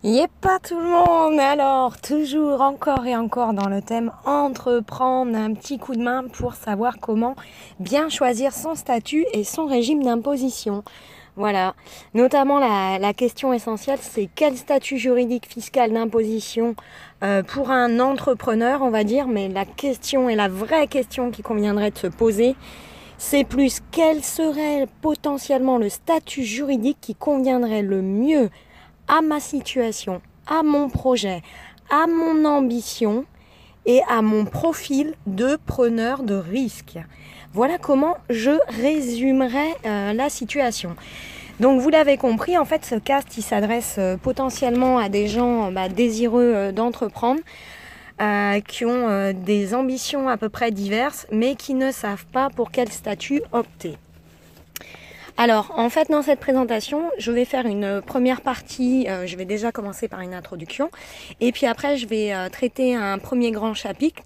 Yep, pas tout le monde. Alors, toujours encore et encore dans le thème entreprendre, un petit coup de main pour savoir comment bien choisir son statut et son régime d'imposition. Voilà, notamment la question essentielle, c'est quel statut juridique fiscal d'imposition pour un entrepreneur, on va dire, mais la question et la vraie question qui conviendrait de se poser, c'est plus quel serait potentiellement le statut juridique qui conviendrait le mieux à ma situation, à mon projet, à mon ambition et à mon profil de preneur de risque. Voilà comment je résumerai la situation. Donc vous l'avez compris, en fait ce cast il s'adresse potentiellement à des gens désireux d'entreprendre, qui ont des ambitions à peu près diverses, mais qui ne savent pas pour quel statut opter. Alors, en fait, dans cette présentation, je vais faire une première partie, je vais déjà commencer par une introduction, et puis après, je vais traiter un premier chapitre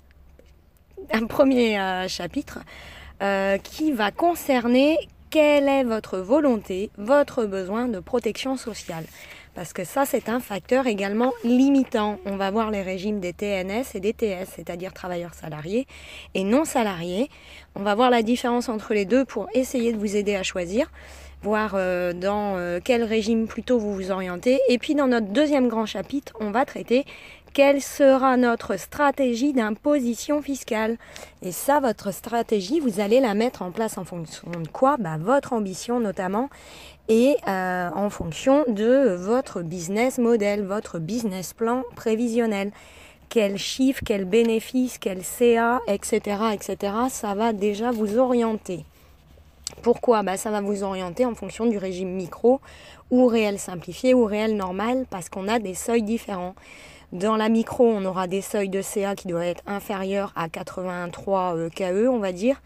qui va concerner quelle est votre volonté, votre besoin de protection sociale. Parce que ça, c'est un facteur également limitant. On va voir les régimes des TNS et des TS, c'est-à-dire travailleurs salariés et non salariés. On va voir la différence entre les deux pour essayer de vous aider à choisir, voir dans quel régime plutôt vous vous orientez. Et puis dans notre deuxième grand chapitre, on va traiter quelle sera notre stratégie d'imposition fiscale. Et ça, votre stratégie, vous allez la mettre en place en fonction de quoi ? Votre ambition notamment, et en fonction de votre business model, votre business plan prévisionnel. Quel chiffre, quel bénéfice, quel CA, etc., ça va déjà vous orienter. Pourquoi ? Ça va vous orienter en fonction du régime micro ou réel simplifié ou réel normal, parce qu'on a des seuils différents. Dans la micro, on aura des seuils de CA qui doivent être inférieurs à 83 KE, on va dire.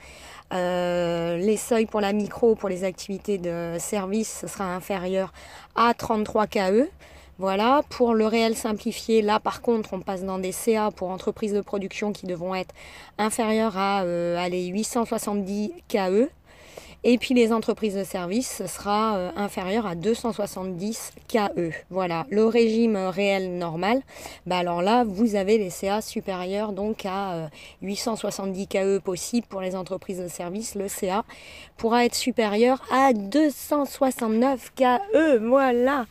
Les seuils pour la micro, pour les activités de service, ce sera inférieur à 33 KE. Voilà, pour le réel simplifié, là par contre, on passe dans des CA pour entreprises de production qui devront être inférieurs à 870 KE. Et puis les entreprises de service, ce sera inférieur à 270 KE. Voilà, le régime réel normal, alors là, vous avez les CA supérieurs donc à 870 KE possible pour les entreprises de service. Le CA pourra être supérieur à 269 KE. Voilà,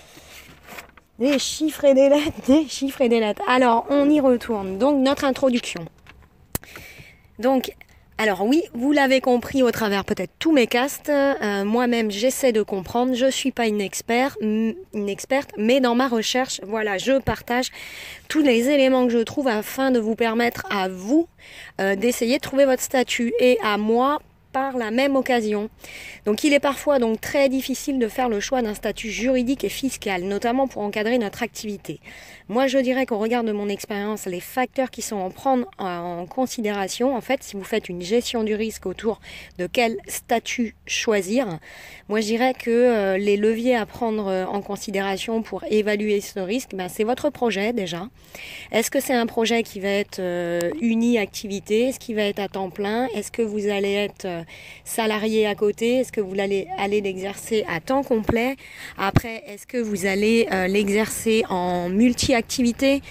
des chiffres et des lettres, des chiffres et des lettres. Alors, on y retourne. Donc, notre introduction. Donc, alors oui, vous l'avez compris au travers peut-être tous mes casts, moi-même j'essaie de comprendre, je suis pas une experte, mais dans ma recherche, voilà, je partage tous les éléments que je trouve afin de vous permettre à vous d'essayer de trouver votre statut et à moi par la même occasion. Donc il est parfois donc très difficile de faire le choix d'un statut juridique et fiscal, notamment pour encadrer notre activité. Moi je dirais qu'au regard de mon expérience, les facteurs qui sont à prendre en considération, en fait, si vous faites une gestion du risque autour de quel statut choisir, moi je dirais que les leviers à prendre en considération pour évaluer ce risque, c'est votre projet déjà. Est-ce que c'est un projet qui va être uni-activité? Est-ce qu'il va être à temps plein? Est-ce que vous allez être salarié à côté? Est-ce que vous allez l'exercer à temps complet? Après, est-ce que vous allez l'exercer en multi-activité?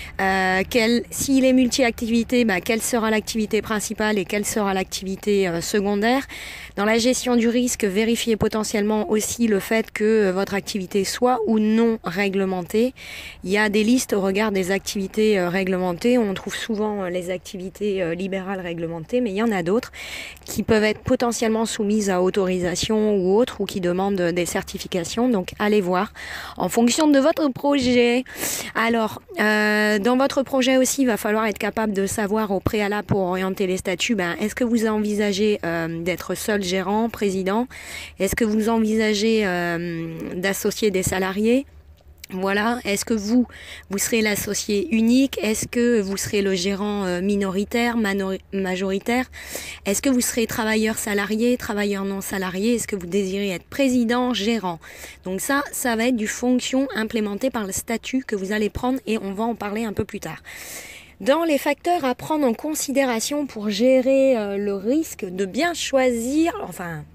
S'il est multi-activité, quelle sera l'activité principale et quelle sera l'activité secondaire? Dans la gestion du risque, vérifiez potentiellement aussi le fait que votre activité soit ou non réglementée. Il y a des listes au regard des activités réglementées. On trouve souvent les activités libérales réglementées, mais il y en a d'autres qui peuvent être potentiellement soumises à autorisation ou autres, ou qui demandent des certifications. Donc allez voir en fonction de votre projet. Alors, dans votre projet aussi, il va falloir être capable de savoir au préalable pour orienter les statuts, est-ce que vous envisagez d'être seul gérant, président? Est-ce que vous envisagez d'associer des salariés? Voilà, est-ce que vous serez l'associé unique? Est-ce que vous serez le gérant minoritaire, majoritaire? Est-ce que vous serez travailleur salarié, travailleur non salarié? Est-ce que vous désirez être président, gérant? Donc ça va être du fonction implémenté par le statut que vous allez prendre, et on va en parler un peu plus tard. Dans les facteurs à prendre en considération pour gérer le risque de bien choisir,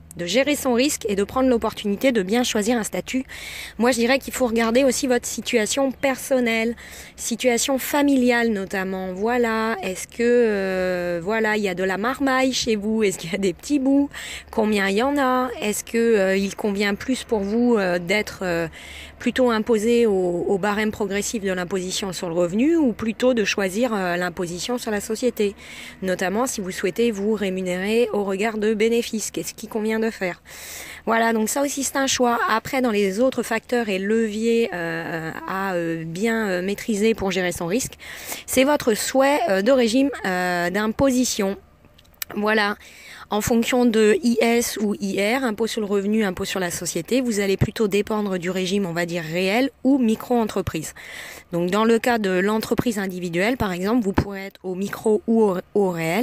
de gérer son risque et de prendre l'opportunité de bien choisir un statut. Moi, je dirais qu'il faut regarder aussi votre situation personnelle, situation familiale notamment. Voilà, est-ce que il y a de la marmaille chez vous? Est-ce qu'il y a des petits bouts? Combien il y en a? Est-ce que il convient plus pour vous d'être plutôt imposé au barème progressif de l'imposition sur le revenu ou plutôt de choisir l'imposition sur la société? Notamment si vous souhaitez vous rémunérer au regard de bénéfices. Qu'est-ce qui convient de faire? Voilà, donc ça aussi c'est un choix. Après, dans les autres facteurs et leviers à bien maîtriser pour gérer son risque, c'est votre souhait de régime d'imposition. Voilà. En fonction de IS ou IR, impôt sur le revenu, impôt sur la société, vous allez plutôt dépendre du régime, on va dire, réel ou micro-entreprise. Donc dans le cas de l'entreprise individuelle, par exemple, vous pourrez être au micro ou au réel.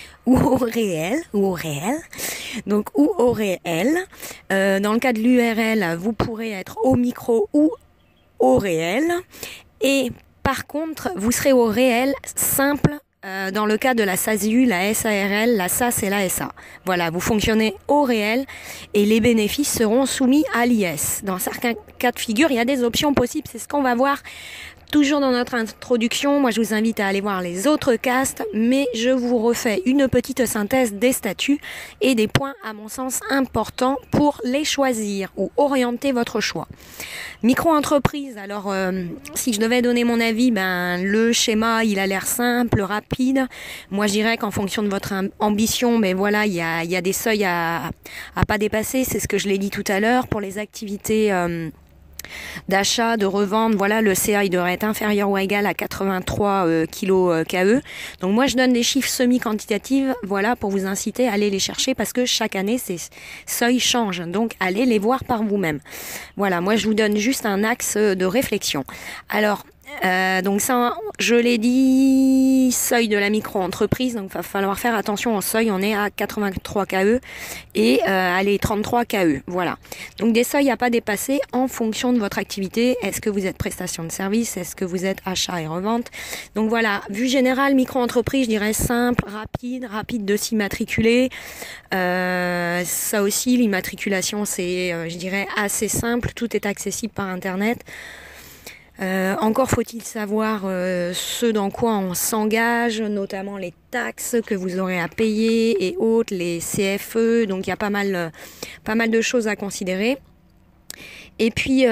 Donc ou au réel. Dans le cas de l'URL, vous pourrez être au micro ou au réel. Et par contre, vous serez au réel simple dans le cas de la SASU, la SARL, la SAS et la SA. Voilà, vous fonctionnez au réel et les bénéfices seront soumis à l'IS. Dans certains cas de figure, il y a des options possibles, c'est ce qu'on va voir toujours dans notre introduction. Moi, je vous invite à aller voir les autres castes, mais je vous refais une petite synthèse des statuts et des points, à mon sens, importants pour les choisir ou orienter votre choix. Micro-entreprise, alors si je devais donner mon avis, le schéma, il a l'air simple, rapide. Moi, je dirais qu'en fonction de votre ambition, il y a des seuils à pas dépasser. C'est ce que je l'ai dit tout à l'heure pour les activités d'achat, de revente, voilà, le CA il devrait être inférieur ou égal à 83 kg KE. Donc moi je donne des chiffres semi-quantitatifs, voilà, pour vous inciter à aller les chercher parce que chaque année ces seuils changent. Donc allez les voir par vous-même. Voilà, moi je vous donne juste un axe de réflexion. Alors donc ça, je l'ai dit, seuil de la micro-entreprise, donc il va falloir faire attention au seuil, on est à 83 KE et 33 KE, voilà. Donc des seuils à pas dépasser en fonction de votre activité. Est-ce que vous êtes prestation de service? Est-ce que vous êtes achat et revente? Donc voilà, vue générale, micro-entreprise, je dirais simple, rapide de s'immatriculer. Ça aussi, l'immatriculation, c'est, je dirais, assez simple, tout est accessible par Internet. Encore faut-il savoir ce dans quoi on s'engage, notamment les taxes que vous aurez à payer et autres, les CFE, donc il y a pas mal de choses à considérer. Et puis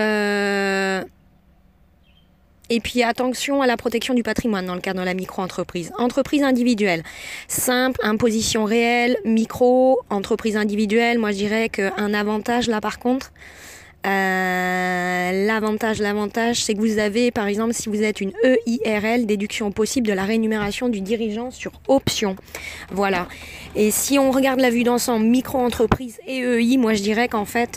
attention à la protection du patrimoine dans le cadre de la micro-entreprise. Entreprise individuelle, simple, imposition réelle, micro, entreprise individuelle, moi je dirais qu'un avantage là par contre, l'avantage, c'est que vous avez, par exemple, si vous êtes une EIRL, déduction possible de la rémunération du dirigeant sur option. Voilà. Et si on regarde la vue d'ensemble, micro-entreprise et EI, moi je dirais qu'en fait,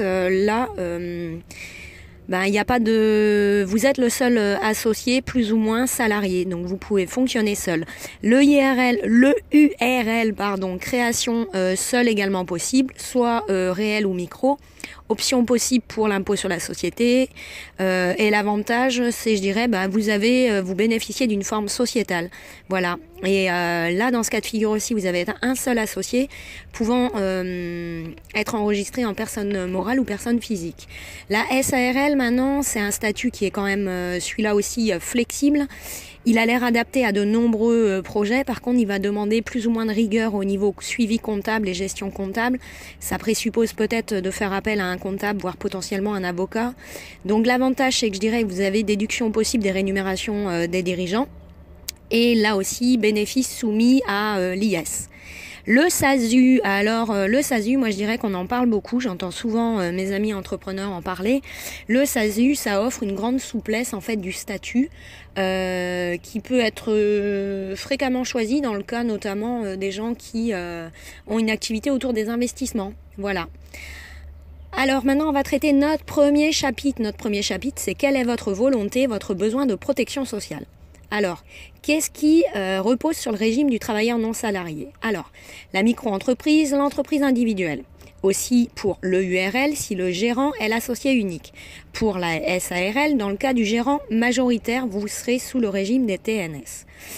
il n'y a pas de, vous êtes le seul associé plus ou moins salarié, donc vous pouvez fonctionner seul. Le URL, création seule également possible, soit réel ou micro. Option possible pour l'impôt sur la société et l'avantage c'est, je dirais, vous bénéficiez d'une forme sociétale, voilà. Et là dans ce cas de figure aussi vous avez un seul associé pouvant être enregistré en personne morale ou personne physique. La SARL maintenant c'est un statut qui est quand même celui-là aussi flexible. Il a l'air adapté à de nombreux projets. Par contre, il va demander plus ou moins de rigueur au niveau suivi comptable et gestion comptable. Ça présuppose peut-être de faire appel à un comptable, voire potentiellement un avocat. Donc l'avantage, c'est que je dirais que vous avez déduction possible des rémunérations des dirigeants. Et là aussi, bénéfice soumis à l'IS. Le SASU, le SASU, moi je dirais qu'on en parle beaucoup, j'entends souvent mes amis entrepreneurs en parler. Le SASU, ça offre une grande souplesse en fait du statut qui peut être fréquemment choisi dans le cas notamment des gens qui ont une activité autour des investissements. Voilà. Alors maintenant on va traiter notre premier chapitre. Notre premier chapitre, c'est quelle est votre volonté, votre besoin de protection sociale. Alors, qu'est-ce qui repose sur le régime du travailleur non salarié? Alors, la micro-entreprise, l'entreprise individuelle. Aussi pour le URL si le gérant est l'associé unique. Pour la SARL, dans le cas du gérant majoritaire, vous serez sous le régime des TNS.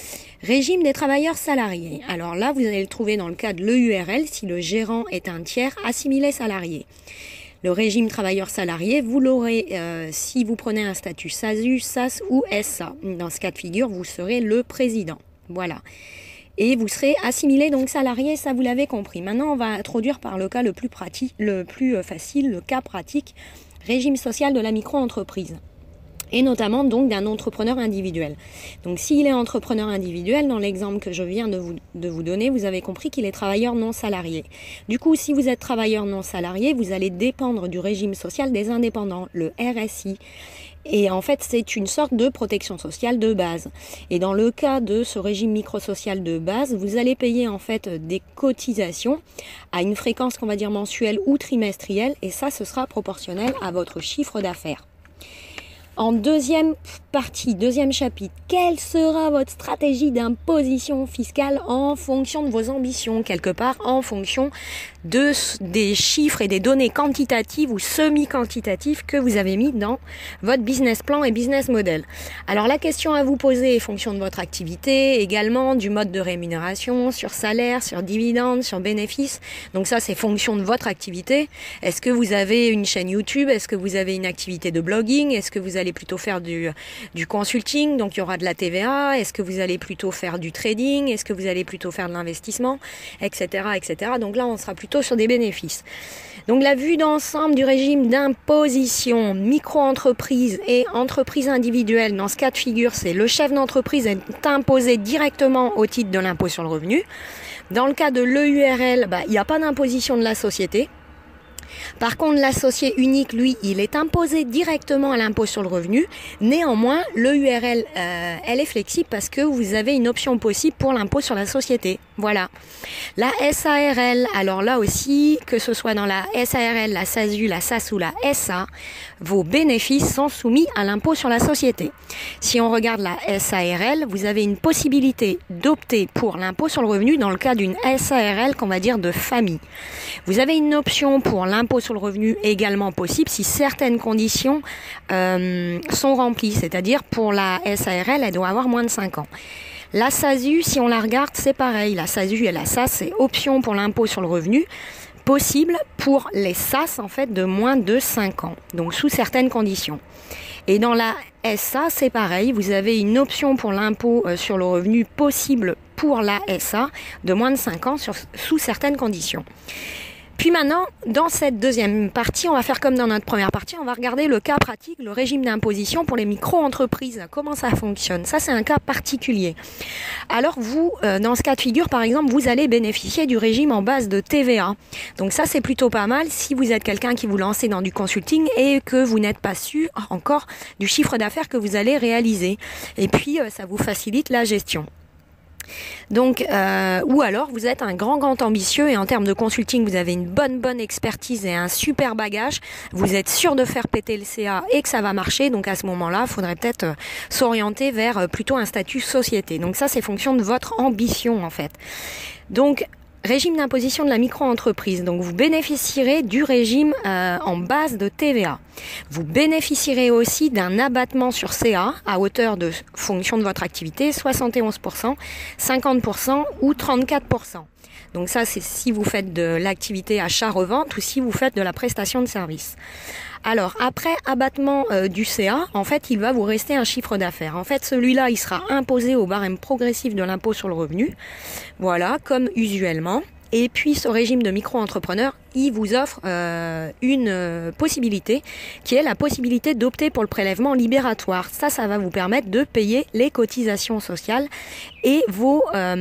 Régime des travailleurs salariés. Alors là, vous allez le trouver dans le cas de l'EURL si le gérant est un tiers assimilé salarié. Le régime travailleur salarié, vous l'aurez si vous prenez un statut SASU, SAS ou SA. Dans ce cas de figure, vous serez le président. Voilà. Et vous serez assimilé donc salarié, ça vous l'avez compris. Maintenant, on va introduire par le cas le plus facile, le cas pratique, régime social de la micro-entreprise. Et notamment donc d'un entrepreneur individuel. Donc s'il est entrepreneur individuel, dans l'exemple que je viens de vous donner, vous avez compris qu'il est travailleur non salarié. Du coup, si vous êtes travailleur non salarié, vous allez dépendre du régime social des indépendants, le RSI. Et en fait, c'est une sorte de protection sociale de base. Et dans le cas de ce régime microsocial de base, vous allez payer en fait des cotisations à une fréquence qu'on va dire mensuelle ou trimestrielle, et ça, ce sera proportionnel à votre chiffre d'affaires. En deuxième partie, deuxième chapitre, quelle sera votre stratégie d'imposition fiscale en fonction de vos ambitions, quelque part en fonction des chiffres et des données quantitatives ou semi-quantitatives que vous avez mis dans votre business plan et business model. Alors la question à vous poser est fonction de votre activité, également du mode de rémunération, sur salaire, sur dividende, sur bénéfice. Donc ça, c'est fonction de votre activité. Est-ce que vous avez une chaîne YouTube? Est-ce que vous avez une activité de blogging? Est-ce que vous allez plutôt faire du consulting? Donc il y aura de la TVA. Est-ce que vous allez plutôt faire du trading? Est-ce que vous allez plutôt faire de l'investissement? Etc., etc. Donc là, on sera plutôt sur des bénéfices. Donc la vue d'ensemble du régime d'imposition micro-entreprise et entreprise individuelle, dans ce cas de figure, c'est le chef d'entreprise est imposé directement au titre de l'impôt sur le revenu. Dans le cas de l'EURL, il n'y a pas d'imposition de la société. Par contre, l'associé unique, lui, il est imposé directement à l'impôt sur le revenu. Néanmoins, l'EURL, elle est flexible parce que vous avez une option possible pour l'impôt sur la société. Voilà. La SARL, alors là aussi, que ce soit dans la SARL, la SASU, la SAS ou la SA, vos bénéfices sont soumis à l'impôt sur la société. Si on regarde la SARL, vous avez une possibilité d'opter pour l'impôt sur le revenu dans le cas d'une SARL qu'on va dire de famille. Vous avez une option pour l'impôt sur le revenu également possible si certaines conditions sont remplies, c'est-à-dire pour la SARL, elle doit avoir moins de 5 ans. La SASU, si on la regarde, c'est pareil. La SASU et la SAS, c'est option pour l'impôt sur le revenu, possible pour les SAS en fait de moins de 5 ans, donc sous certaines conditions. Et dans la SA, c'est pareil, vous avez une option pour l'impôt sur le revenu possible pour la SA de moins de 5 ans sous certaines conditions. Puis maintenant, dans cette deuxième partie, on va faire comme dans notre première partie, on va regarder le cas pratique, le régime d'imposition pour les micro-entreprises. Comment ça fonctionne? Ça, c'est un cas particulier. Alors vous, dans ce cas de figure, par exemple, vous allez bénéficier du régime en base de TVA. Donc ça, c'est plutôt pas mal si vous êtes quelqu'un qui vous lancez dans du consulting et que vous n'êtes pas sûr encore du chiffre d'affaires que vous allez réaliser. Et puis, ça vous facilite la gestion. Donc, ou alors vous êtes un grand ambitieux et en termes de consulting vous avez une bonne expertise et un super bagage, vous êtes sûr de faire péter le CA et que ça va marcher, donc à ce moment-là il faudrait peut-être s'orienter vers plutôt un statut société. Donc ça c'est fonction de votre ambition en fait. Donc régime d'imposition de la micro-entreprise. Donc vous bénéficierez du régime en base de TVA. Vous bénéficierez aussi d'un abattement sur CA à hauteur de fonction de votre activité, 71%, 50% ou 34%. Donc ça, c'est si vous faites de l'activité achat-revente ou si vous faites de la prestation de service. Alors, après abattement du CA, en fait, il va vous rester un chiffre d'affaires. En fait, celui-là, il sera imposé au barème progressif de l'impôt sur le revenu. Voilà, comme usuellement. Et puis, ce régime de micro-entrepreneur, il vous offre une possibilité qui est la possibilité d'opter pour le prélèvement libératoire. Ça va vous permettre de payer les cotisations sociales et vos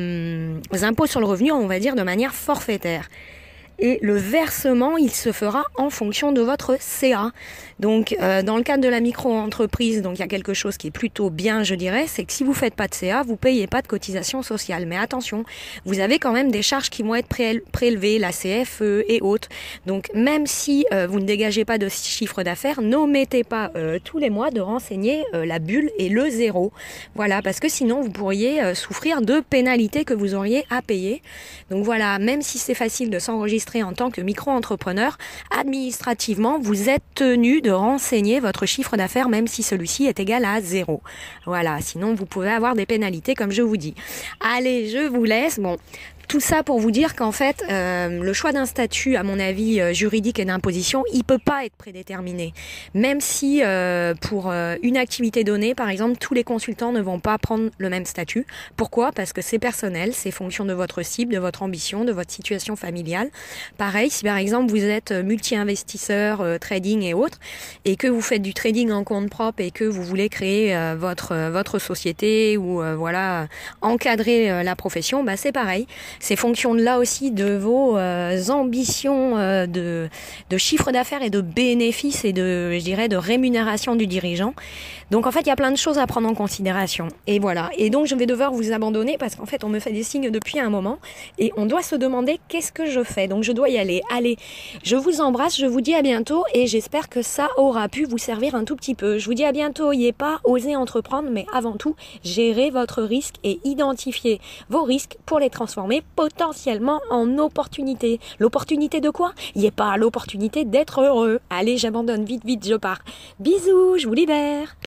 impôts sur le revenu, on va dire, de manière forfaitaire. Et le versement, il se fera en fonction de votre CA. Donc, dans le cadre de la micro-entreprise, donc il y a quelque chose qui est plutôt bien, je dirais, c'est que si vous faites pas de CA, vous payez pas de cotisation sociale. Mais attention, vous avez quand même des charges qui vont être prélevées, la CFE et autres. Donc, même si vous ne dégagez pas de chiffre d'affaires, n'omettez pas tous les mois de renseigner la bulle et le zéro. Voilà, parce que sinon, vous pourriez souffrir de pénalités que vous auriez à payer. Donc voilà, même si c'est facile de s'enregistrer enregistré en tant que micro-entrepreneur, administrativement, vous êtes tenu de renseigner votre chiffre d'affaires même si celui-ci est égal à 0. Voilà, sinon vous pouvez avoir des pénalités comme je vous dis. Allez, je vous laisse. Bon, tout ça pour vous dire qu'en fait, le choix d'un statut, à mon avis, juridique et d'imposition, il peut pas être prédéterminé. Même si pour une activité donnée, par exemple, tous les consultants ne vont pas prendre le même statut. Pourquoi ? Parce que c'est personnel, c'est fonction de votre cible, de votre ambition, de votre situation familiale. Pareil, si par exemple vous êtes multi-investisseur, trading et autres, et que vous faites du trading en compte propre et que vous voulez créer votre société ou voilà encadrer la profession, bah c'est pareil. C'est fonction là aussi de vos ambitions de chiffre d'affaires et de bénéfices et je dirais, de rémunération du dirigeant. Donc en fait, il y a plein de choses à prendre en considération. Et voilà. Et donc je vais devoir vous abandonner parce qu'en fait, on me fait des signes depuis un moment et on doit se demander qu'est-ce que je fais. Donc je dois y aller. Allez, je vous embrasse, je vous dis à bientôt et j'espère que ça aura pu vous servir un tout petit peu. Je vous dis à bientôt. N'ayez pas osé entreprendre, mais avant tout, gérez votre risque et identifiez vos risques pour les transformer potentiellement en opportunité. L'opportunité de quoi ? Il n'y a pas l'opportunité d'être heureux. Allez, j'abandonne vite, je pars. Bisous, je vous libère.